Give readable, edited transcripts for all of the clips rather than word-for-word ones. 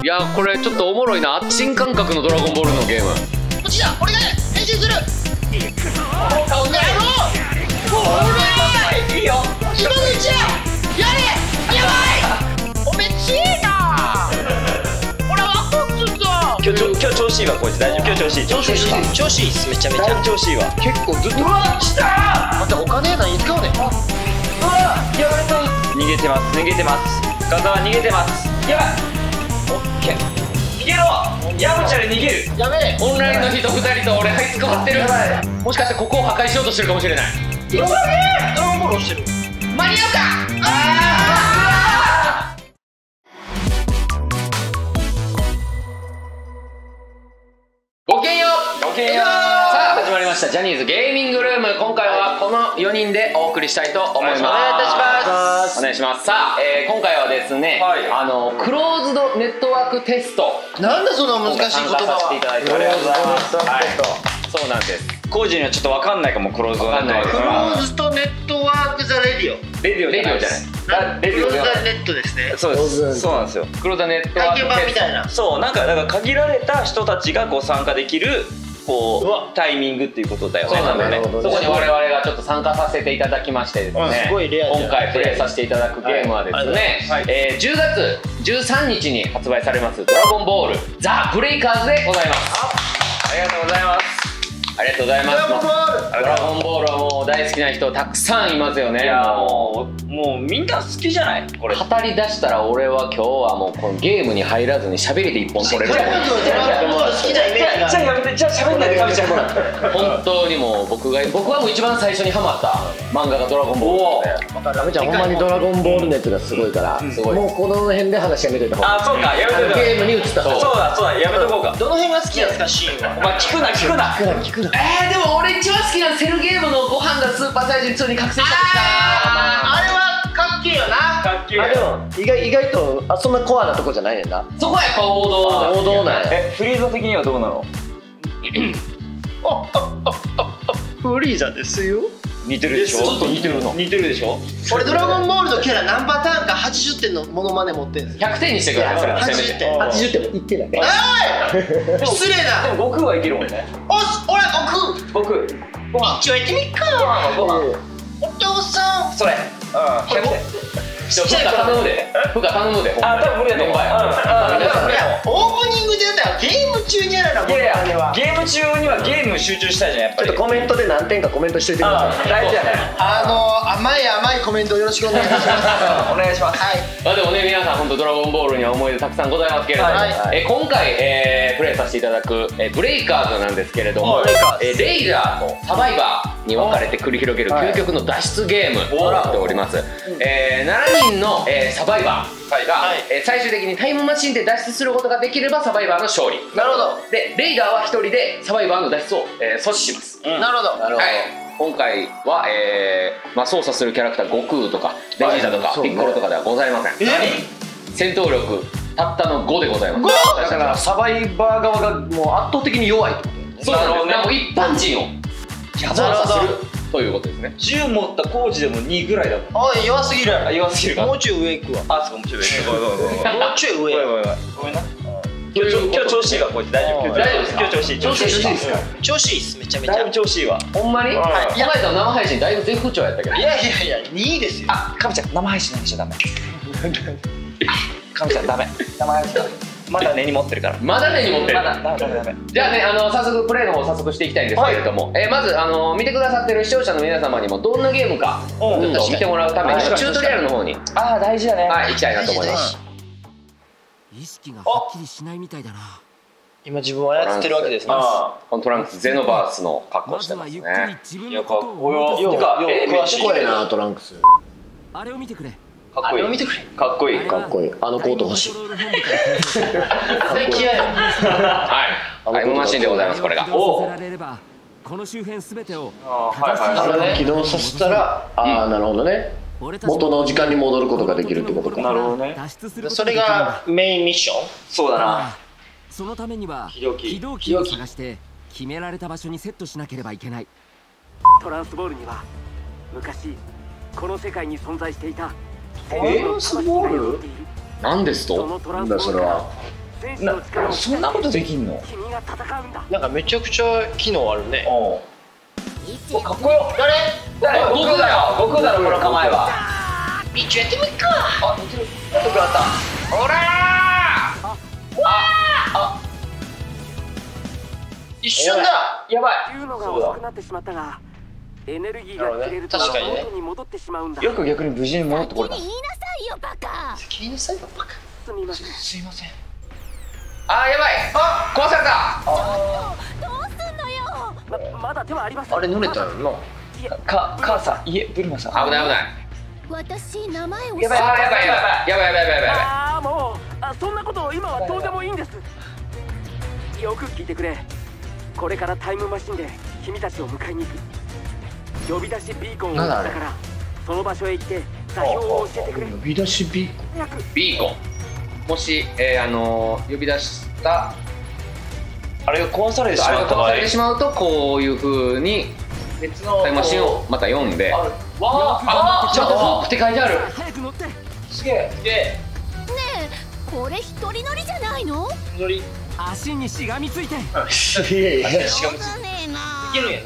やこれちょっとおもろいな。新感覚のドラゴンボールのゲーム。 こっちだ、俺が変身する。いくぞお前ろ。いいよ今のうちやれ。やばいおめちいな。ほらわかっつんぞ。 今日調子いいわこいつ。大丈夫。今日調子いい。 調子いいっす。めちゃめちゃ調子いいわ。 結構ずっと。うわ来た。またお金何に使うねん。うわやばい。 逃げてます逃げてます。深澤逃げてます。やばい。オッケー逃げろ。ヤムチャで逃げる。 やべえ。 オンラインの人2人と俺あいつ変わってる。もしかしてここを破壊しようとしてるかもしれない。 ドラゴンボール押してる。間に合うか。 ごきげんよう。 ごきげんよう。 さあ始まりましたジャニーズゲーミングルーム。今回はこの4人でお送りしたいと思います。お願いいたします。お願いします。さあ、今回はですね、クローズドネットワークテスト。 なんだその難しい言葉は。 参加させていただいてありがとうございます。はい、そうなんです。 工事にはちょっと分かんないかも。クローズドネットワーク。 クローズドネットワークザレディオ。 レディオじゃない。 クローズドネットですね。 そうです。そうなんですよ。 クローズドネットワーク体験版みたいな。 そうなんかだから限られた人たちがこう参加できるこうタイミングっていうことだよね。 そうなんだね。そこに我々がちょっと参加させていただきましてですね。 すごいレア。 今回プレイさせていただくゲームはですね、10月13日に発売されますドラゴンボールザ・ブレイカーズでございます。 ありがとうございます。 ありがとうございます。ドラゴンボールはもう大好きな人たくさんいますよね。 いやもうみんな好きじゃないこれ。 語り出したら俺は今日はもうこのゲームに入らずに喋りで一本取れる。 ドラゴンボール好きなイメージが。 じゃあやめて。じゃあ喋んないで。神ちゃん本当にもう僕はもう一番最初にハマった漫画がドラゴンボールで。 ラメちゃんほんまにドラゴンボール熱がすごいから、もうこの辺で話やめといた方がいい。 あ、そうか、やめといた。 ゲームに移った方が。 そうだやめとこうか。 どの辺が好きなんですかシーンは。 お前聞くな。 でも俺一番好きなセルゲームのご飯がスーパーサイズに普通に覚醒した時かな。 あれはかっけえよな。 かっけえ。 でも意外とそんなコアなとこじゃないねんな。 そこはやっぱ王道なんや。 フリーザ的にはどうなの？ フリーザですよ。 似てるでしょ。 ちょっと似てるの。 似てるでしょ。 俺ドラゴンボールのキャラ何パターンか80点のモノマネ持ってるんですよ。 100点にしてください。 80点。 80点もいってない。 おい失礼な。 でも悟空はいけるもんね。 おし俺悟空。 ご飯一応やってみっか。 ご飯お父さん。 それ100点。 負荷頼むで。多分無理だと思う。 いやオープニングで言ったらゲーム中にやらな。 いやゲーム中にはゲーム集中したいじゃんやっぱり。 ちょっとコメントで何点かコメントしといてください。 大事だね。 甘いコメントよろしくお願いします。 お願いします。 はい。 でもね皆さん本当ドラゴンボールには思い出たくさんございますけれども、今回プレイさせていただくブレイカーズなんですけれども、レイダーとサバイバーに分かれて繰り広げる究極の脱出ゲームとなっております。7人のサバイバーが最終的にタイムマシンで脱出することができればサバイバーの勝利。 なるほど。 でレイダーは1人でサバイバーの脱出を阻止します。 なるほど。 今回は操作するキャラクター悟空とかベジータとかピッコロとかではございません。戦闘力たったの5でございます。 だからサバイバー側がもう圧倒的に弱いってことね。 そうなんですね。もう一般人を操作するということですね。 銃持ったコーチでも2ぐらいだもん。 おい弱すぎる。 弱すぎるか。 もうちょい上行くわ。 あ、そうかもうちょい上。 もうちょい上。 ごめんな。今日調子いいわこいつ。大丈夫。今日調子いい。 調子いいですか。調子いいっす。めちゃめちゃ。 だいぶ調子いいわ。 ほんまに？この間の生配信だいぶ絶不調やったけど。 いや2位ですよ。 あ、かみちゃん生配信なんでしょダメ。かみちゃんダメ。生配信ダメ。まだ根に持ってるから。 まだ根に持ってる。 ダメ。 じゃあね早速プレイの方早速していきたいんですけれども、まず見てくださってる視聴者の皆様にもどんなゲームかちょっと見てもらうためにチュートリアルの方に大事だね。 行きたいなと思います。 意識がはっきりしないみたいだな。 今自分を操ってるわけですね。 トランクスゼノバースの格好してますね。 いやかっこよ。 詳しい声なトランクス。 あれを見てくれ。 かっこいい。 見てくれ。 かっこいい。 かっこいい。あのコート欲しい。 最近はい。タイムマシンでございますこれが。 この周辺すべてを起動させたらなるほどね。元の時間に戻ることができるってことか。 なるほどね。 それがメインミッション。 そうだな。 そのためには非同期を探して決められた場所にセットしなければいけない。トランスボールには昔この世界に存在していたトランスボール？ なんですと？ なんだそれは。 戦士の力をそんなことできんの？ 君が戦うんだ。 なんかめちゃくちゃ機能あるね。 おかっこよ。誰？悟空だよ。悟空だろこの構えは。 一応やってみっか。 あ、似てる。悟空あった。 ほらあ、 一瞬だ。 やばい。 言うのがそうだ。 遅くなってしまったが、エネルギーが切れると確かにね元に戻ってしまうんだ。 よく逆に無事に戻ってこれた。 言いなさいよバカ。 先になさいよバカ。 すみません。 すいません。 あーやばい、あ壊された。 どうすんのよ。 まだ手はありません。 あれ濡れたよな。 母さん、ブルマさん。 危ない危ない。 私名前をやばいやばいやばいやばいやばいやばいやばい。 ああもうそんなこと今はどうでもいいんです。よく聞いてくれ。これからタイムマシンで君たちを迎えに行く。呼び出しビーコンを送ったからその場所へ行って座標を教えてくれ。 呼び出しビ早く。 ビーコン、もし呼び出したあれが壊されてしあれまった場合が壊されてしまうとこういう風に別のタイムマシンをまた読んで、 わあ、 ちゃんとフォークって書いてある。 早く乗って。 すげえ。 ねえこれ一人乗りじゃないの？ 乗り。 足にしがみついて。 いやいやしかもいそうだねえな。 けるんやね。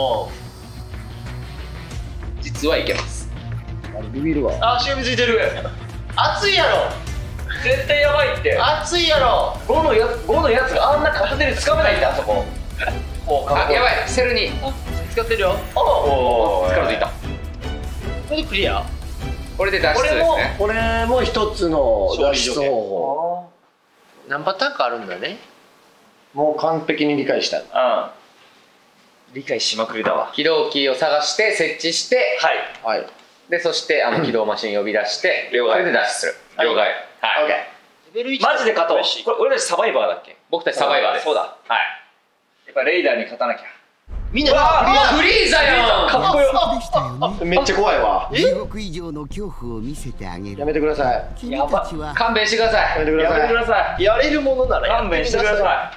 実はいけます。 ビビるわ。 あ、しがみついてる。 熱いやろ。 絶対やばいって。 熱いやろ。 5のやつがあんな片手で掴めないんだ、あそこ。おあやばい、セルに使ってるよ。 お力ついた。 これでクリア。 これで脱出ですね。 これも一つの脱出方法。 何パターンかあるんだね。 もう完璧に理解した。 うん。理解しまくりだわ。 起動キーを探して設置して、 はい。 はい。 でそして起動マシン呼び出して了解それで脱出する。了解。はい。 レベル1 マジで勝とう。これ俺たちサバイバーだっけ？ 僕たちサバイバーです。 そうだ。 はい。 やっぱレイダーに勝たなきゃ。 みんなフリーザやん。 かっこよ。 でしたよね。 めっちゃ怖いわ。 地獄以上の恐怖を見せてあげる。 やめてください。 君たちは勘弁してください。 やめてくだやめてくさい。 ださい。 やれるものなら勘弁してください。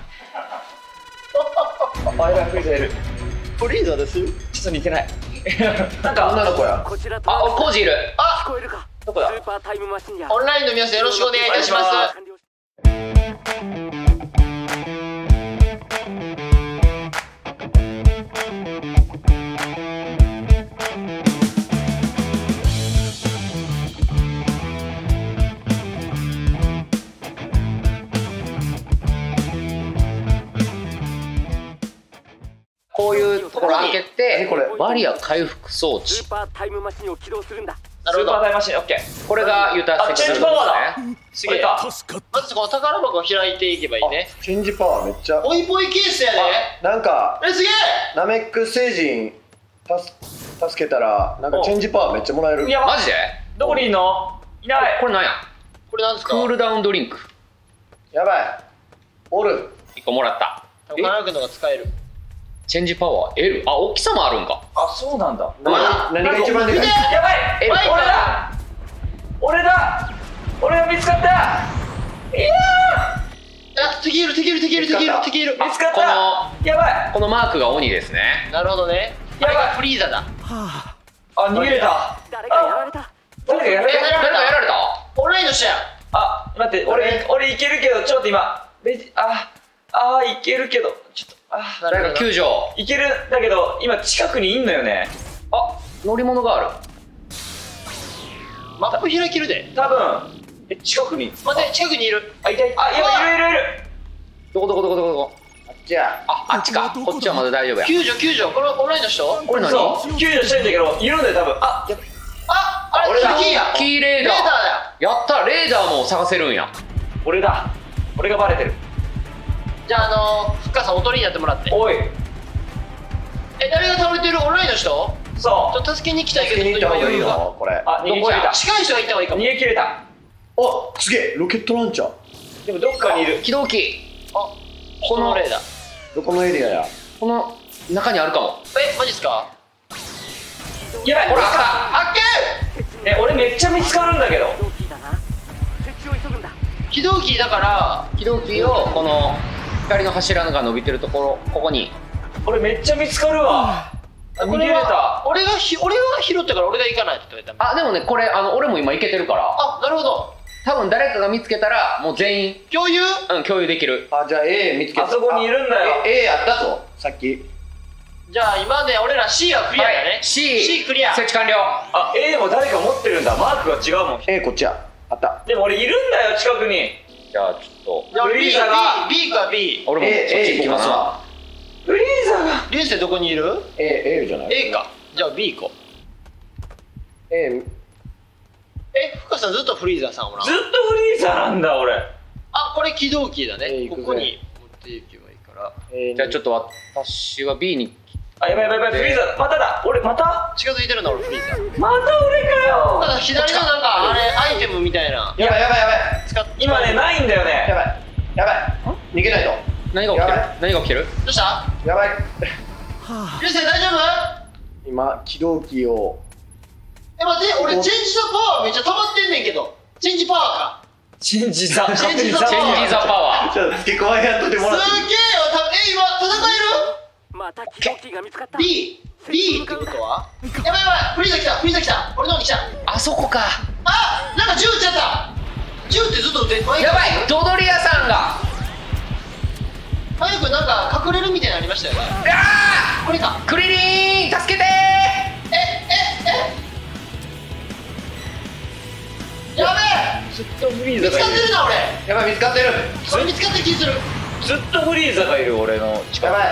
あ、やばい、フリーザいる。 フリーザですよ。 ちょっと似てない。なんか女の子や。 こちらとあ、コージいる。 聞こえるか。 どこだスーパータイムマシンや。 オンラインの皆さんよろしくお願いいたします。 完了しこういうところ開けて何これバリア回復装置。 スーパータイムマシンを起動するんだ。 スーパータイムマシン、オッケー。 これがユタあ、チェンジパワーだ。 すげえ。 か。 まずこの宝箱を開いていけばいいね。 チェンジパワーめっちゃ。 ポイポイケースやで。 なんかすげえ。 ナメック星人助けたらなんかチェンジパワーめっちゃもらえる。 やばマジで？ どこにいんの？いない。 これなんや？ これなんですか。 クールダウンドリンクやばい。おる。 1個もらった。 宝箱のが使える。 チェンジパワー L。あ、大きさもあるんか。 あ、そうなんだ。 何が一番でかい？ やばい。 バイ俺だ。俺だ。俺が見つかった。いやあ、敵いる敵いる敵いる敵いる敵いる。 ー。見つかった。やばい。 このマークが鬼ですね。 なるほどね。やばい。フリーザだ。 あ、逃げれた。 誰かやられた。 誰かやられた。 誰かやられた？ オンラインの人や。 あ、待って、俺いけるけど、ちょっと今、いけるけど、ちょっと、 誰か救助。 いけるんだけど、今近くにいんのよね。 あ、乗り物がある。 マップ開けるで。 多分、近くに。 待って、近くにいる。 あ、いたいた。あ、いる。 どこどこ。 あっちや。 あっちか。こっちはまだ大丈夫や。 救助。これオンラインの人。 これ何？ そう、救助したいんだけど、いるんだよ、多分。あ、やばい。 あれ俺だキーや。 キーレーダー。 レーダーだよ。 やった、レーダーも探せるんや。 俺だ。俺がバレてる。 じゃあふっかさんおとりになってもらって。 おい。 誰が倒れてる？オンラインの人？ そちょっと助けに行きたいけど。 見に行った方がいいよこれ。 う。あ、逃げ切れた。 近い人がいた方がいいか逃も。 げ切れた。 お、すげえロケットランチャー。 でもどっかにいる。 起動キー。 このレーダー。 どこのエリアや。 この中にあるかも。 マジっすか？ やばい。 ほら、あ発見！ 俺めっちゃ見つかるんだけど。 起動キーだな。設置を急ぐんだ。 起動キーだから起動キーをこの光の柱が伸びてるところ、ここに。 俺めっちゃ見つかるわ。逃げれた。 俺が拾ったから俺が行かないとって言われた。 あ、でもね、これ俺も今いけてるから。 あ、なるほど。 多分誰かが見つけたらもう全員共有共有できる。 あ、じゃあ A 見つけた。 あそこにいるんだよ。 A やったぞさっき。 じゃあ今ね俺ら C はクリアだね。 C クリア。 設置完了。 あ、A も誰か持ってるんだ。マークが違うもん。 A こっちや。あった。 でも俺いるんだよ、近くに。 じゃあちょっじゃあフリーザが B か B。 と俺もそっ A ち行こうかな。 フリーザが。 流星どこにいる？ A じゃない。 A か。じゃあ B 行こう。 A 深さんずっとフリーザさんおらん。 ずっとフリーザなんだ俺。 あ、これ起動キーだね。 A 行くぜここに持っていけばいいから。 じゃあちょっと私は B に。 あ、やばいやばいやばい、フリーザまただ。俺また近づいてるの俺フリーザ。 また俺かよ。 ただ左のなんかあれアイテムみたいな。 やばいやばいやばい使っ今ねないんだよね。 やばいやばい。逃げないと。 何が起きてるやばい？ 何が起きてる？ どうした？ やばい。 流星大丈夫？ 今起動キーを。 待って、俺チェンジザパワーめっちゃ溜まってんねんけど。チェンジパワーか。 チェンジザ。 チェンジザチェンジザパワー。 ちょっと付け加えやっとってもらっていい？ すげえよ。今戦また起動キーが見つかったえる？ B ってことは？やばいやばい。フリーザ来た。フリーザ来た。俺の方に来た。 あそこか。 あ、なんか銃撃っちゃった。銃ってずっと撃って。 やばい、ドドリアさんが。 早くなんか隠れるみたいなのありましたよね。これか。 クリリン助けてやべえ。 ずっとフリー見つかザがいる。 ってるな俺。 やばい見つかってる。 これ見つかってる気する。 ずっとフリーザがいる俺の近く。 やばい。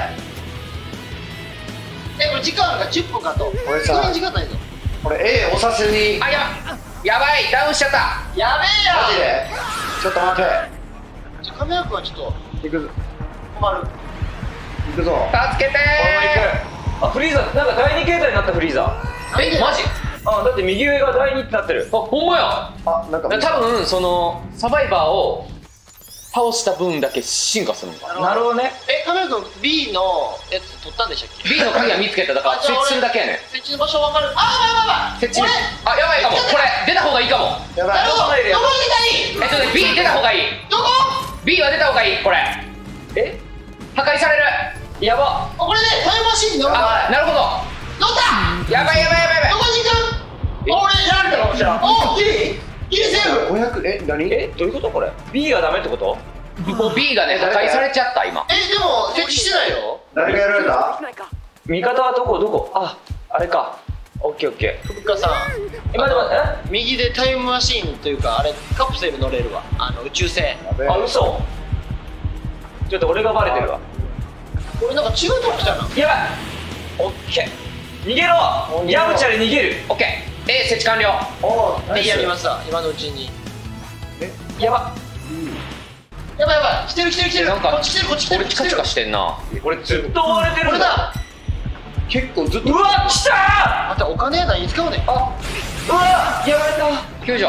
これ時間が10分かと。 俺さそんなに時間ないぞ。 これ A 押させに。 あ、やばい、ダウンしちゃった。 やべえマジよ。 で？ちょっと待って。 カメラ君はちょっと行くぞ。 困る。 行くぞ。 助けてあ、フリーザ、なんか第二形態になったフリーザ。 え、マジ？ あ、だって右上が第2ってなってる。 あ、ほんまや。 あ、なんか多分そのサバイバーを倒した分だけ進化するのかな。 なるほどね。 カメラ君 B のやつ取ったんでしたっけ？ B の鍵は見つけた。だから設置するだけやねん。 設置の場所わかる。あ、やばいやばいやばい。 設置。あ、やばいかも。これ出た方がいいかも。 やばい。 なるほど。どこに出たい？ B 出た方がいい。 どこ？ B は出た方がいい。これ破壊される。 やば。 これでタイムマシンに乗る。 あ、なるほど。 乗った。 やばいやばいやばいやばい。 どこに行く？俺やられたのこちら。お、ギリセーフ。 500何？ どういうことこれ？ B がダメってこと？ もう B がね破壊されちゃった今。 でも設置してないよ。 誰がやられた？ 味方はどこ？あ、あれか。オッケーオッケー。 ふっかさん。 待って。 右でタイムマシーンというかあれカプセル乗れるわ。宇宙船。 あ、嘘。ちょっと俺がバレてるわ。 俺なんか違うとこ来たな。 やばい。オッケー。逃げろ。ヤムチャで逃げる。 オッケー。設置完了。 でやりますわ今のうちに。 やば。 やばいやばい。来てる。 なんかこっち来てるこっち来てる。 俺チカチカしてんな。 俺ずっと追われてるんだ。 これだ。 結構ずっと。 うわ、来たあんたお金何に使うねん。 うわ、やられた。 救助。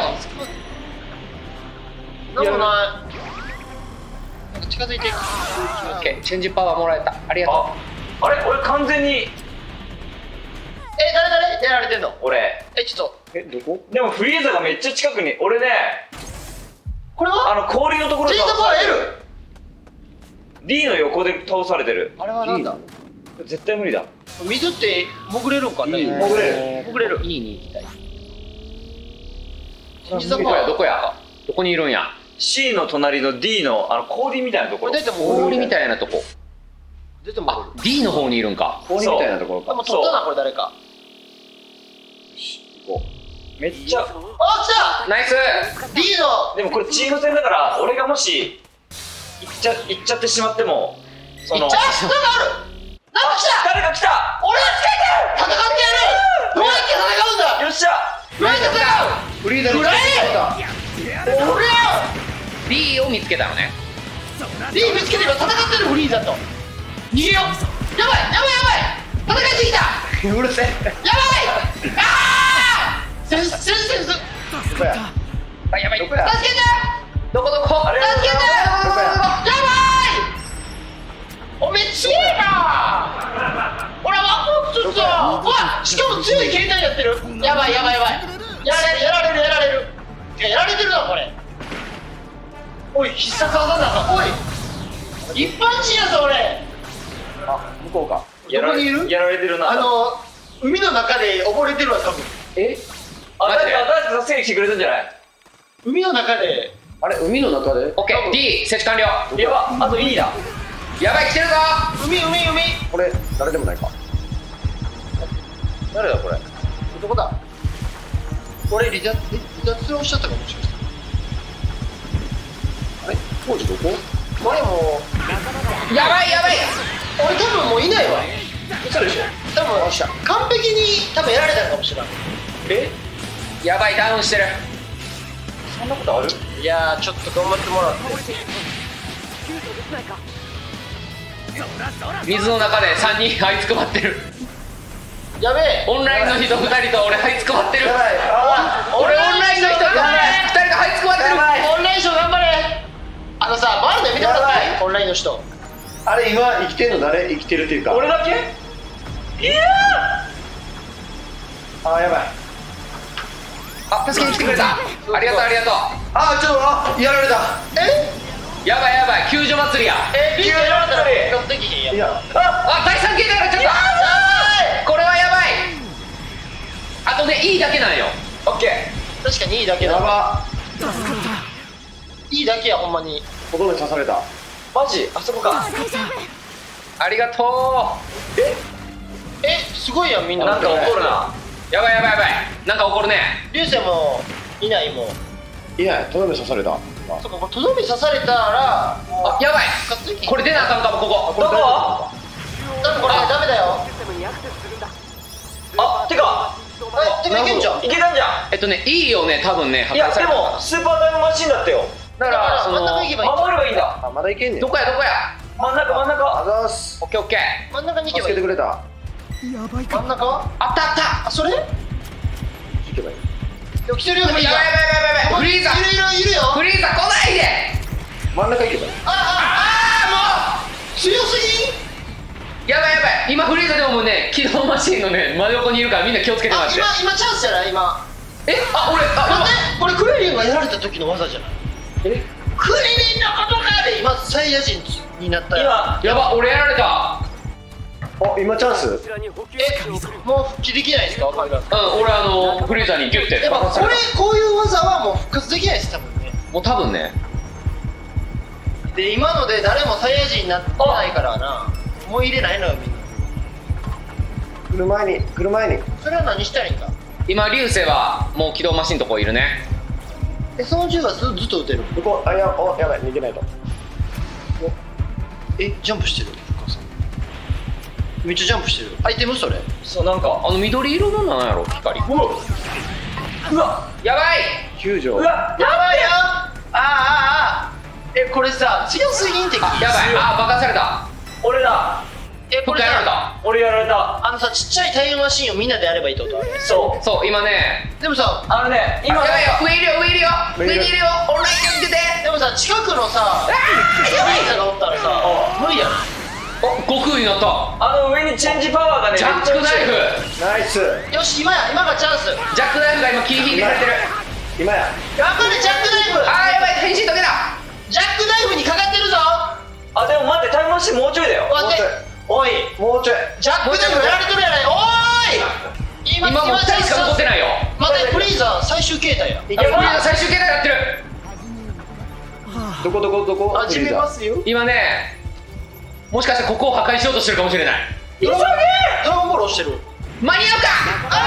なんもない。近づいていく。 オッケー。チェンジパワーもらえた。ありがとあれ、俺完全に。 誰やられてんの？ 俺。 ちょっと。 どこ？ でもフリーザがめっちゃ近くに。俺ね、 これは？ 氷のところチェンジパワー L。 D の横で倒されてる。 あれはなんだ？ 絶対無理だ。 水って潜れるんかね？ 潜れる。 う。いいに行きたい。 チェンジパワー。 どこやどこにいるんや。 C の隣の D の氷みたいなところ。 これ出ても氷みたいなとこ。 出てもあ、D の方にいるんか。 氷みたいなところか。 でも取ったなこれ誰か。 めっちゃ。 あ、来ナイス。 た。D の。 でもこれチーム戦だから俺がもし行っちゃってしまってもその。 なんかある。なんか来た。 誰か来た。 俺がつけてる。戦ってやる。どうやって戦うんだ。 よっしゃ。 どうやって戦う。 フリーザに来た。 俺や。 B を見つけたのね。 D 見つけてる。戦ってるフリーザと。逃げよう。やばい。戦いすぎた。 うるせえ。 やばい。ああ。センス。 どこや？ あ、やばい。 どこや？ 助けて。 どこ？ 助けて。やばい。おめっちゃいいな。俺ワクワクするぞ。うわ、しかも強い携帯やってる。やばい。やられる。やられてるなこれ。おい、必殺技だな。おい、一般人やぞ俺。 あ、向こうか。 やられてるな。 海の中で溺れてるわ多分。 あ、誰か助けに来てくれたんじゃない？ 海の中で。 あれ海の中で。 オッケー D 設置完了。 やば、あと E だ。 やばい、来てるぞ。 海。 これ誰でもないか。誰だこれ。 どこだ。俺離脱をしちゃったかもしれない。 あれ当時どこ。 俺もうやばい。 俺多分もういないわ。嘘でしょ。多分完璧に多分やられたのかもしれない。 やばい、ダウンしてる。 そんなことある？ いやー、ちょっと頑張ってもらって。 水の中で3人這いつくばってる。 やべえ。 オンラインの人2人と俺這いつくばってる。 やばい。 俺オンラインの人2人が這いつくばってる。 オンラインショー頑張れ。あのさ、バールで見てもらっていい？オンラインの人。 あれ今生きてんの誰。生きてるっていうか。 俺だけ？いやあーやばい。 あ、助けに来てくれた。ありがとう。 あーちょっとやられた。 やばい、救助祭りや。 ビールやられたら復活できへんやん。 いやあ、第3形態がちょっと。これはやばい。あとね E だけなんよ。 オッケ確かにいいだけだ。 やば。 いいだけや、ほんまに。 とどめ刺された。 ー。マジ？あそこか。 ありがとすごいやん、みんな。 なんか怒るな。 う。やばい。なんか怒るね。 流星もいないもん。 いやとどめ刺された。 そっか、これとどめ刺されたらもうあ、やばい。 復活できへん。 これ出なあかんかも、ここ。 どこ？ 多分これダメだよ。 あ、てかてかいけんじゃん。 いけたんじゃん。 E をね、多分ね、 いやでもスーパータイムマシンだったよ。 だからその真ん中行けばいい。 守ればいいんだ。 あまだいけんねん。 どこや。 真ん中。 あざーす。 オッケー。 真ん中に行けばいい。 助けてくれた。 やばいか。 真ん中はあった。 あ、それ行けばいい。 来てるよ、フリーザ。 やばい。フリーザ。 いるよ。 フリーザ来ないで。 真ん中行けばいい。 もう強すぎん。 やばい。今フリーザでももうね、起動マシンのね真横にいるからみんな気をつけてもらって。 今チャンスじゃない？今。 俺待って、これクリリンがやられた時の技じゃない？クリリンのことかで今サイヤ人になったよ。 やば、俺やられた。 今チャンス。 もう復帰できないですか？ 俺フリーザにギュッて。 やっぱこういう技はもう復活できないです多分ね。 もう多分ね。 で今ので誰もサイヤ人になってないからな。もう入れないのよみんな。 来る前に。 それは何したらいいんか。 今流星はもう起動マシンのとこいるね。 その銃はずっと撃てる。 向こう。やばい逃げないと。 ジャンプしてる。めっちゃジャンプしてる。アイテムそれ。 そうなんか緑色のなんやろ光。うわやばい。 救助。 やばいよ。これさ強すぎんって聞いた。 やばい。爆破された。 俺だ。 これやられた。 俺やられた。 ちっちゃいタイムマシンをみんなでやればいいってこと？ そう今ね。 でもさ今やばいよ。上いるよ。オンライン見てて。 でもさ近くのさやばい人がおったらさ無理やろ。 悟空になった。 上にチェンジパワーがね。 ジャックナイフ。 ナイス。 よし今がチャンス。 ジャックナイフが今切り引いてくれてる。 今や。 頑張れジャックナイフ。 やばい、変身時だ。 ジャックナイフにかかってるぞ。 でも待って、タイムマシンもうちょいだよ。 待って。おいもうちょい。 ジャックナイフやられてるやない。おーい。 今もう2人しか残ってないよ。 待って、フリーザ最終形態や。 フリーザ最終形態やってる。 どこ始めますよ。 今ね、もしかしてここを破壊しようとしてるかもしれない。 急げ。ドラゴンボール押してる。 間に合うか。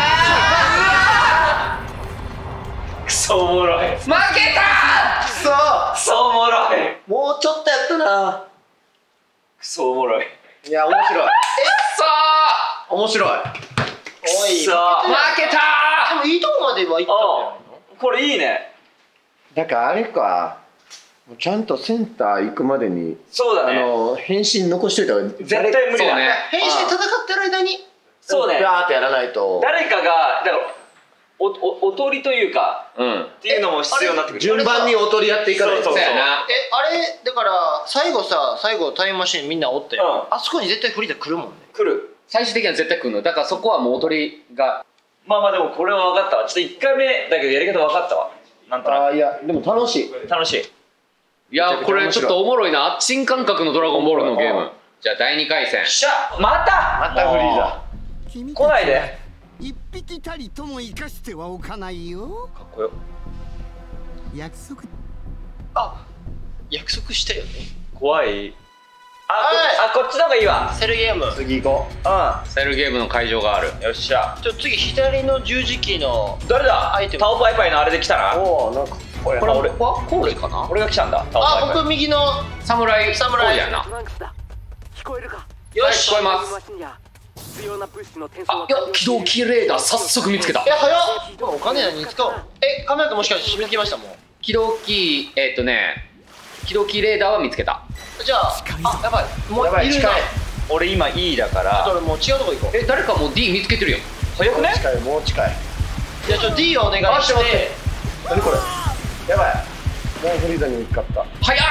クソおもろい。 負けた。 クソおもろい。 もうちょっとやったな。 クソおもろい。 いや面白い。面白い。 おい。 負けた。 でもいいとこまでは行ったんじゃないの？ これいいね。 だからあれか。ちゃんとセンター行くまでに。 そうだね。 変身残しといたら絶対無理だね。 変身戦ってる間に。 そうね。 バーってやらないと。 誰かがだからおとりというかっていうのも必要になってくる。 順番におとりやっていかないと。 そうやな。 あれだから最後タイムマシンみんなおってあそこに絶対フリーザ来るもんね。 来る。 最終的には絶対来るの。だからそこはもうおとりが。 まあでもこれは分かったわ。ちょっと1回目だけどやり方分かったわ。なんとなく。 いやでも楽しい。 楽しい。 いやこれちょっとおもろいな。新感覚のドラゴンボールのゲーム。じゃあ第2回戦。 またフリーザ。 来ないで。 一匹たりとも生かしてはおかないよ。 かっこよ。 約束。 あ、約束したよね。 怖い。こっちの方がいいわ。 セルゲーム。 次行こセルゲームの会場がある。 よっしゃ。 次左の十字キーの誰だ。 アイテム。 タオパイパイのあれで来たう。 な。 おお、なんかこれ俺はコールかな。 俺が来たんだ。タオパイパイ。 僕右の。 侍コールやな。 トランクスだ。聞こえるか。 よし。 聞こえます。 必要な物資の転送あ、いや機動キーレーダー早速見つけた。 早っ。お金何に使おう。カメラ君もしかして見つけましたもん。 機動キー機動キーレーダーは見つけた。 じゃあ、やばい。もうやばい、 いる近い。 俺今 E だから俺もう違うとこ行こう。 誰かもう D 見つけてるよ。 早くね。 近い、もう近い。 じゃあD をお願いして。 何これ。やばい。もうフリーザに見つかった。 早い。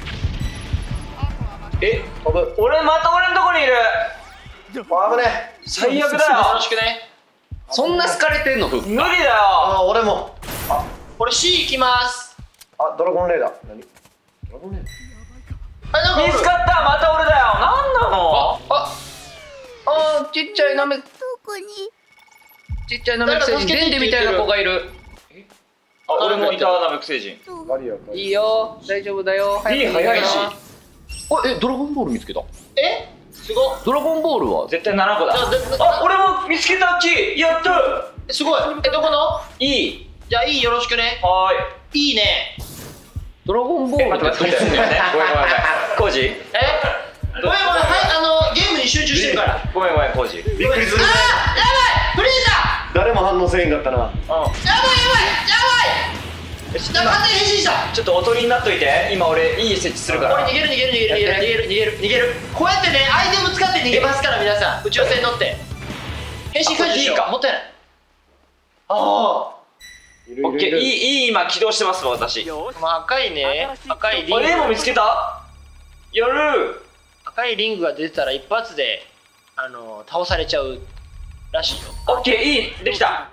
飛ぶ。 俺また俺のとこにいる。 危ね。 最悪だよろよ。 しくね。 そんな好かれてんのフッ無理だよ。 俺も。 俺 C 行きます。 ドラゴンレーダー。何？ドラゴンレーダー。 なんか見つかった。また俺だよ。なんなの。 ちっちゃいナメどこに？ ちっちゃいナメク星人デンデみたいな子がいる。 俺もいたナメク星人。 バリアか。 いいよ、大丈夫だよ。 D 早いし。 ドラゴンボール見つけた。 すごっ。 ドラゴンボールは絶対7個だ。俺も見つけた。やったすごい。どこの？ E。 じゃあ E よろしくね。 はーい。 いいね。 ドラゴンボール待って待って待って。ごめんごめんごめん。コージ。 ごめんごめん、はい、ゲームに集中してるから。 ごめんごめんコージ。 びっくりする。 やばいフリーザ。 誰も反応せえんかったな。 やばい勝手に変身した。 ちょっとおとりになっといて。今俺 E 設置するから。 逃げる。こうやってね、アイテム使って逃げますから皆さん。宇宙船乗って変身解除しよう。もったいない。 オッケー。いい今起動してます私。 赤いね。赤いリング。 俺も見つけた。やる。 赤いリングが出てたら一発で倒されちゃうらしいよ。 オッケー。いいできた。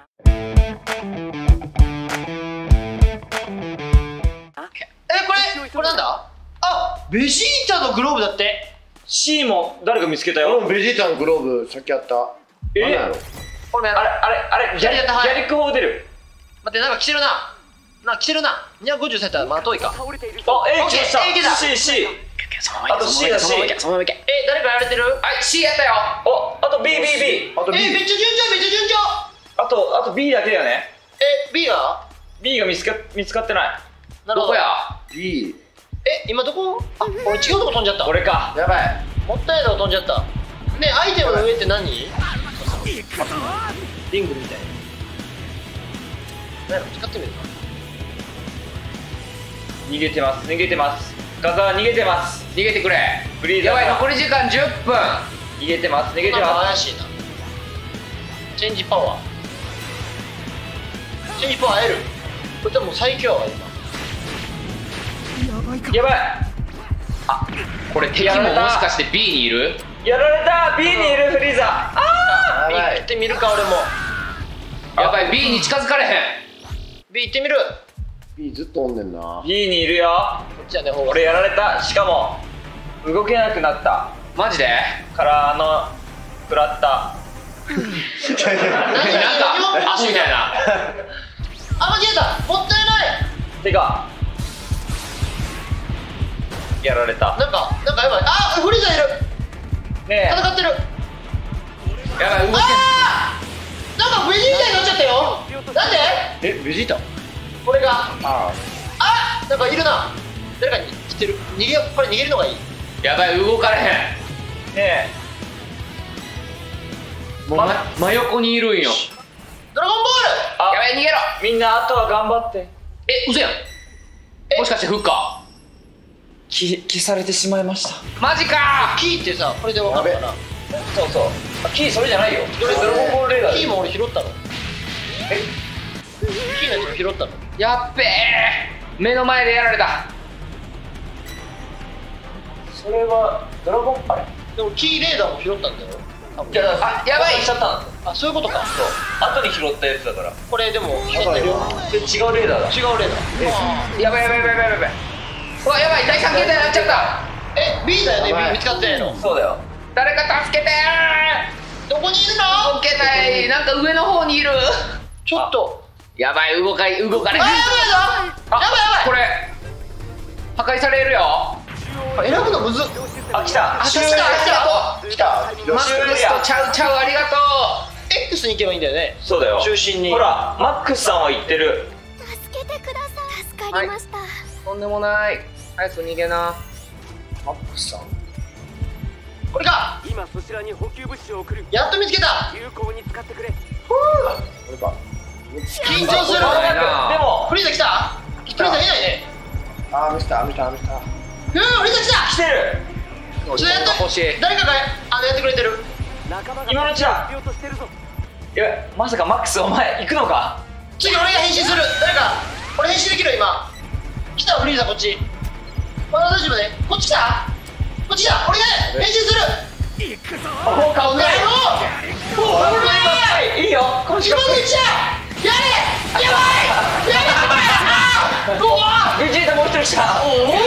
これなんだ。ベジータのグローブだって。 C も誰か見つけた俺よ。 もベジータのグローブさっきあった。何やろ。 これあれギャリック砲出る。 待って、なんか来てるな。250センター、まあ遠いか。 倒れている。 あ、A 来ました。 いけた。 C。あと C だ C。 誰かやられてる？ はい、C やったよ。 あと B。 あと B。 めっちゃ順調。 あと B だけだよね。 B が B が見つかってない。 どこや。 B。 今どこ？俺違うとこ飛んじゃった。 俺か。 やばい。 もったいないとこ飛んじゃった。ね、アイテムの上って何？リングみたいな。使ってみるか。 逃げてます。ガザは逃げてます。 逃げてくれ。 フリーザやばい、残り時間10分。 逃げてます。 なんか怪しいな。チェンジパワー L。これ多分最強は今。 やばい。 これ敵ももしかして B にいる？ やられた。 B にいるフリーザ。 B 行ってみるか。俺もやばい、 B に近づかれへん。 B 行ってみる。 B ずっとおんねんな。 B にいるよ。 こっちはね、 俺やられた。しかも動けなくなったマジで？ から食らった。 なんかアホみたいな。 間違えた。もったいない。 てかやられた。 なんかやばい。フリーザいる。 ね戦ってる。 やばい、動けん。 なんかベジータになっちゃったよ。なんで？ ベジータ。 これがなんかいるな。誰かに来てる。これ逃げるのがいい。 やばい、動かれへん。 えもう真横にいるんよ。 ドラゴンボール。 やばい、逃げろ。 みんなあとは頑張って。 嘘やん。もしかしてフッカ消されてしまいました。 ー？マジかキーってさ、これで分かるかな。 そうキーそれじゃないよ。ドラゴンボールレーダー。 キーも俺拾ったの。キーのやつも拾ったの。 やっべえ、目の前でやられた。 それはドラゴンでもキーレーダーも拾ったんだよ。 やばい。 しちゃったの。 そういうことか。 後に拾ったやつだから。 これでも拾ってるよ。 違うレーダーだ。 違うレーダー。 やばい。うわ、やばい、第3形態になっちゃった。 B だよね。B 見つかってないの。 そうだよ。 誰か助けてどこにいるの？ 動けない。なんか上の方にいる。 ちょっとやばい、動かれへん。 やばいぞ。 ばいやばい。 これ破壊されるよ。 選ぶのむずっ。 あ、来た。 来た来た。 マックスとちゃうちゃう、ありがとう。 X に行けばいいんだよね。 そうだよ。 中心に。 ほら、マックスさんは言ってる。 助けてください。助かりました。 とんでもない。早く逃げな。 マックスさん。これか。 今そちらに補給物資を送る。 やっと見つけた。 有効に使ってくれ。 これか。緊張する。 でもフリーザ来た。フリーザいないね。 あー見せた。 フリーザ来た。 来てる。 ちょっとやって。 欲しい。 誰かがやってくれてる。 仲間が今のうちだ。 必要としてるぞ。 いや、まさかマックスお前行くのか。 次俺が変身する。誰か。俺変身できる今。来たフリーザこっち。まだ大丈夫ね。こっち来た。こっち来た。俺が変身する。 効果をね。いいよ。こっち今のうちだ。やれ。やばい。やばい。うわ。 ベジータもう一人来た。 おり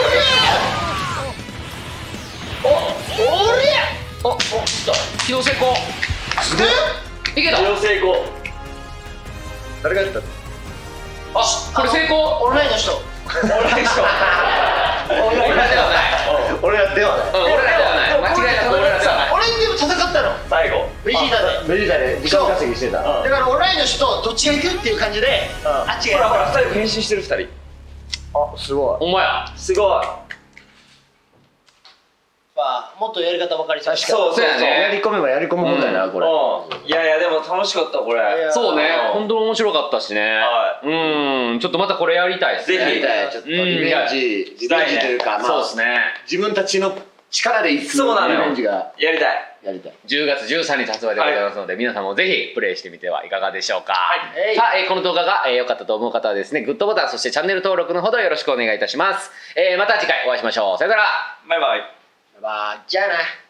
ゃ。 お、起動成功。 すげえ。 いけた。 起動成功。 誰がやったの？ あ、これ成功。 オンラインの人。 俺でしょ。 俺らではない。 俺らではない。 俺らではない。間違いなく俺らではない。 俺にでも戦ったの。 最後。 ベジータで。 ベジータで時間稼ぎしてた。 だからオンラインの人とどっちが行くっていう感じで。あっちが。 ほらほら、二人変身してる二人。 あ、すごい。 お前や。 すごい。 まあもっとやり方分かりそう。 そうそうやね。 やり込めばやり込むもんだよな、これ。 いやいや、でも楽しかったこれ。 そうね。本当に面白かったしね。ちょっとまたこれやりたいですね。 ぜひちょっとリベンジというか、 そうですね。 自分たちの力でいくリベンジがやりたい。 やりたい。 10月13日発売でございますので、皆さんもぜひプレイしてみてはいかがでしょうか。 はいさあ、この動画が良かったと思う方はですね、グッドボタン、そしてチャンネル登録のほどよろしくお願いいたします。また次回お会いしましょう。さよなら。 バイバイ。 まあじゃあな。